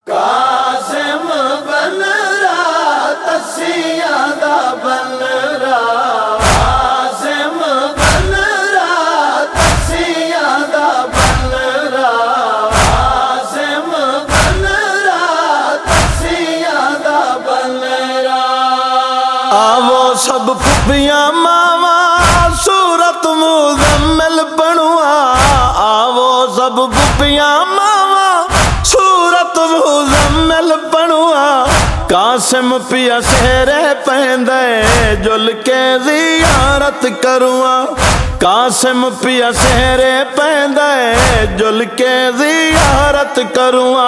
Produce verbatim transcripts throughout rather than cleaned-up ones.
कासिम बनरा तसिया दा बनरा कासिम बनरा तसिया दा बनरा कासिम बनरा तसिया दा बनरा आवो सब फुफियां मावा सूरत मुजम्मिल पढ़ुआ आवो सब फुफियां मावा सूरत मुजम्मिल पढ़ुआ कासिम पिया सेहरे पैंदे जुल के जियारत करुआ कासिम पिया सेहरे पैंदे जुल के जियारत करुआ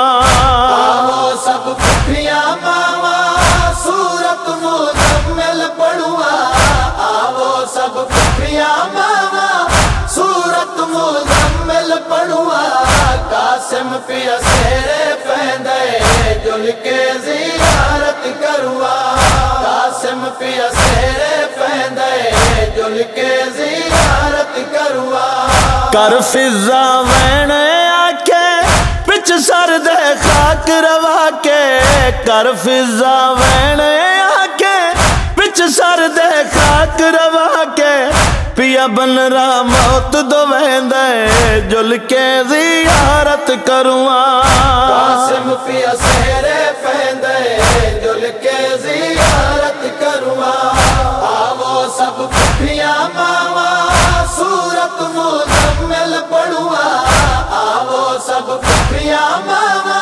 आवो सब फुफियां मावा सूरत मुजम्मिल पढ़ुआ आवो सब फुफियां मावा सूरत मुजम्मिल पढ़ुआ कासिम पिया सेहरे पैंदे जुल के जियारत करुआ कासिम पिया सेहरे पैंदे जुल के जियारत करुआ कर फिजा वैने आके पिछ सर दे खाक रवा के कर फिजा वैने आके पिछ सर दे खाक रवा के पिया बनरा मौत दो वेंदे जुल के जियारत करुआ कासिम पिया सेहरे पैंदे जुल के जियारत करुआ आवो सब फुफियां मावा सूरत मुजम्मिल पढ़ुआ आवो सब फुफियां मावा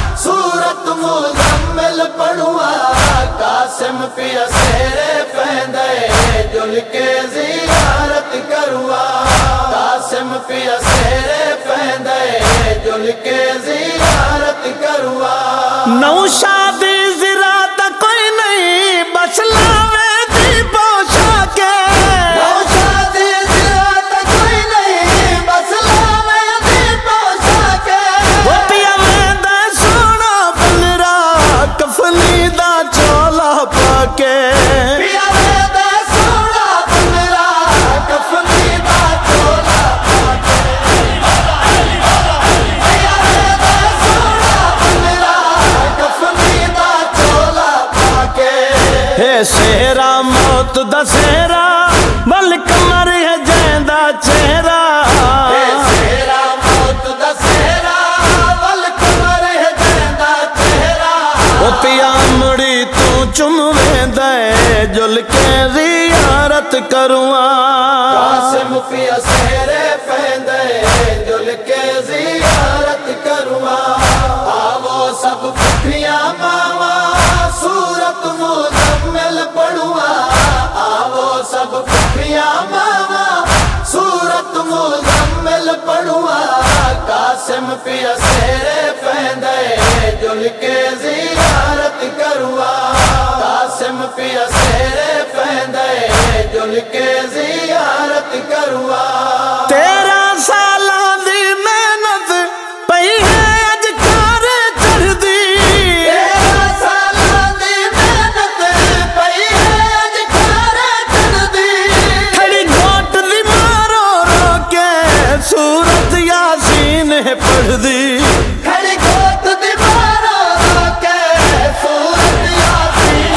सूरत मुजम्मिल पढ़ुआ कासिम पिया सेहरे पैंदे जुल के जियारत करुआ कासिम पिया सेहरे पैंदे जुल के जियारत करुआ नौशादी ज़िरात कोई नहीं बस लावे दी पोछा के नौशादी ज़िरात कोई नहीं बस लावे दी पोछा के वो पिया में दा सोना बनरा कफनी दा चोला पाके पिया में दा सोना बनरा कफनी दा चोला पाके पिया में दा सोना बनरा कफनी दा चोला पाके हे सेहरा मौत दा सेहरा बल कमर है जैंदा चेहरा हे सेहरा मौत दा सेहरा बल कमर है जैंदा चेहरा ओ पिया मुड़ी तू चुम वेंदे जुल के जियारत करुआ कासिम पिया सेहरे पैंदे जुल के जियारत करुआ आवो सब फुफियां मावा सूरत मुजम्मिल पढ़ुआ आवो सब फुफियां मावा सूरत मुजम्मिल पढ़ुआ कासिम पिया सेहरे पैंदे जुल के जियारत करुआ कासिम पिया सेहरे पैंदे जुल के जियारत करुआ तेरा सालां दी मेहनत पई है अज कारे चढ़दी तेरा सालां दी मेहनत पई है अज कारे चढ़दी खड़ी घोट दी मारो रो के सूरत यासीन पढ़दी खड़ी घोट दी मारो रो के सूरत यासीन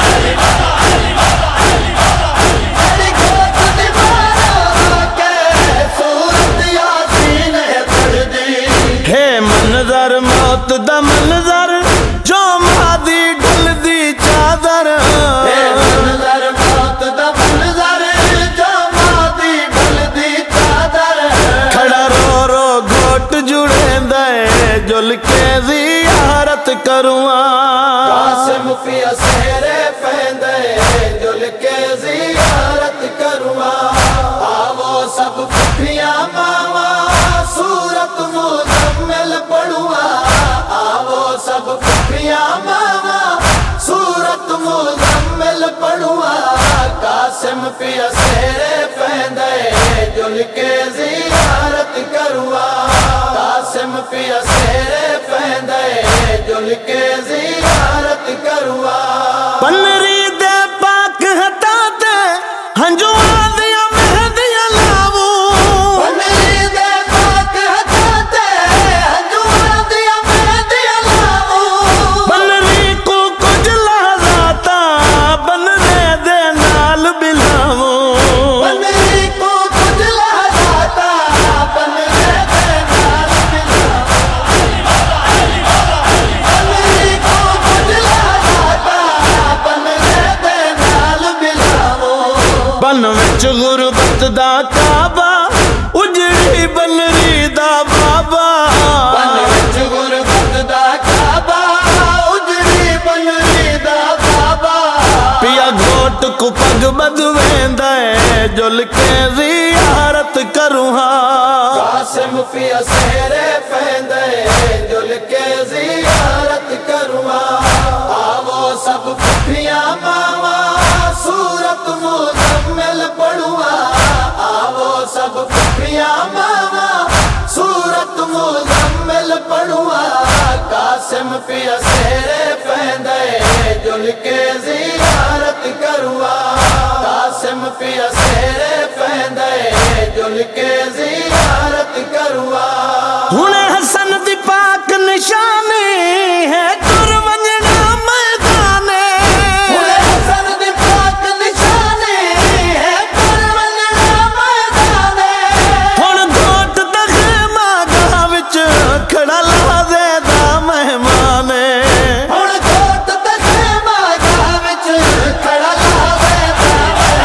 खड़ी घोट दी मारो रो के सूरत यासीन पढ़दी हे मनजर मौत दा मनजर जो मादी ढलदी चादर हे मनजर मौत दा मनजर जो मादी ढलदी चादर खड़ा रो रो घोट जुड़ेंदे जुल के जियारत करुआ कासिम पिया सेहरे पैंदे जुल के जियारत करुआ आवो सब फुफियां मावा सूरत मुजम्मिल पढ़ुआ आवो सब फुफियां मावा सूरत मुजम्मिल पढ़ुआ कासिम पिया सेहरे पैंदे जुल के जियारत करुआ कासिम पिया सेहरे पैंदे जुल के जियारत करुआ पनरी दे पाक हटा दे हंजुआ दिया मेहंदियां लावू पनरी दे पाक हटा दे हंजुआ दिया मेहंदियां लावू दा काबा उजड़ी बनरी दा बाबा बन विच गुरबत दा काबा उजड़ी बनरी दा बाबा पिया घोट को पग बदवेंदा है जुल के जियारत करूं हां कासिम पिया सेहरे पेंदे जुल के जियारत करूं आवो सब खुफिया मावा सूरत मुजम्मिल पढ़ुआ आवो सब खुफिया मावा सूरत मुजम्मिल पढ़ुआ कासिम पिया सेहरे पेंदे जुल के जियारत करूआ कासिम पिया सेहरे पेंदे जुल के जियारत करूआ हुणे हसन दी पाक निशानी है कुर्बंजना मैदाने हुणे हसन दी पाक निशानी है कुर्बंजना मैदाने हुण घोट दा खेमा गा विच खड़ा लाजे दा मेहमाने हुण घोट दा खेमा गा विच खड़ा लाजे दा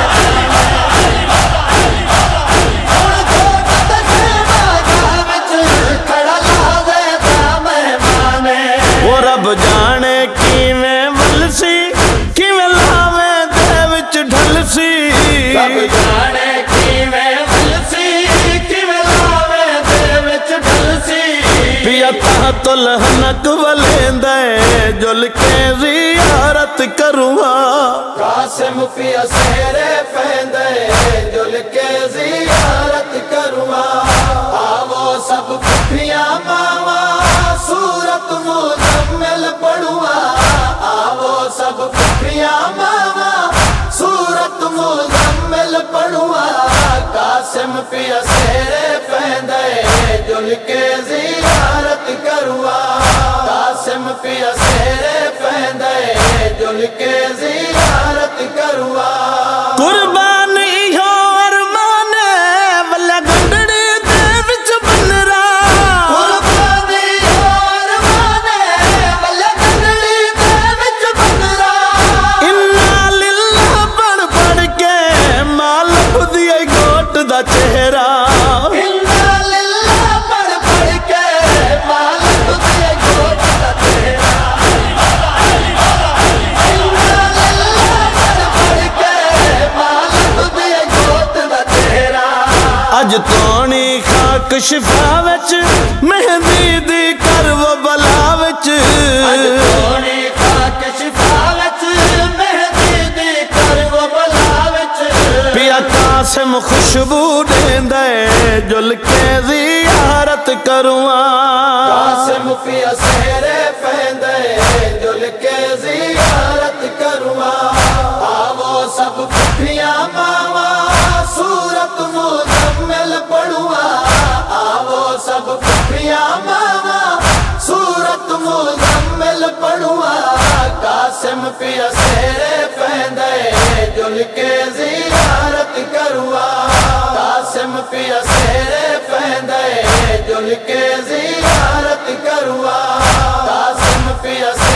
हुण घोट दा खेमा गा विच खड़ा लाजे दा मेहमाने वो रब जाने किवें वलसी किवें लावे दे विच ढलसी रब जाने किवें वलसी किवें लावे दे विच ढलसी पिया तातुल हनक वलेंदा जुल के जियारत करूंगा कासिम पिया सेहरे पेंदे जुल के जियारत करूंगा आवो सब खुफिया मावा सूरत मुजम्मिल पढ़ुआ आवो सब खुफिया मावा सूरत मुजम्मिल पढ़ुआ कासिम पिया सेहरे पेंदे जुल के जियारत करूआ कासिम पिया सेहरे पेंदे जुल के जियारत करूआ कुर्बान इहो अरमान वल्ला गंडड़ी दे विच बनरा कुर्बान इहो अरमान वल्ला गंडड़ी दे विच बनरा इन्ना लिल्लाह पढ़ पढ़ के माल खुदिए गोट दा चेहरा इन्ना लिल्लाह पढ़ पढ़ के माल खुदिए गोट दा चेहरा इन्ना लिल्लाह पढ़ पढ़ के माल खुदिए गोट दा चेहरा अज तोणी खाक शिफा विच मेहंदी दी करवो बला विच अज तोणी खाक शिफा विच मेहंदी दी करवो बला विच पिया कासिम खुशबू देंदा जुल के जियारत करूआ कासिम पिया सेहरे पेंदे जुल के जियारत करूआ आवो सब खुफिया मावा सूरत मुजम्मिल पढ़ुआ आवो सब खुफिया मावा सूरत मुजम्मिल पढ़ुआ कासिम पिया सेहरे पेंदे जुल के जियारत करूआ कासिम पिया सेहरे पेंदे जुल के जियारत करूआ कासिम पिया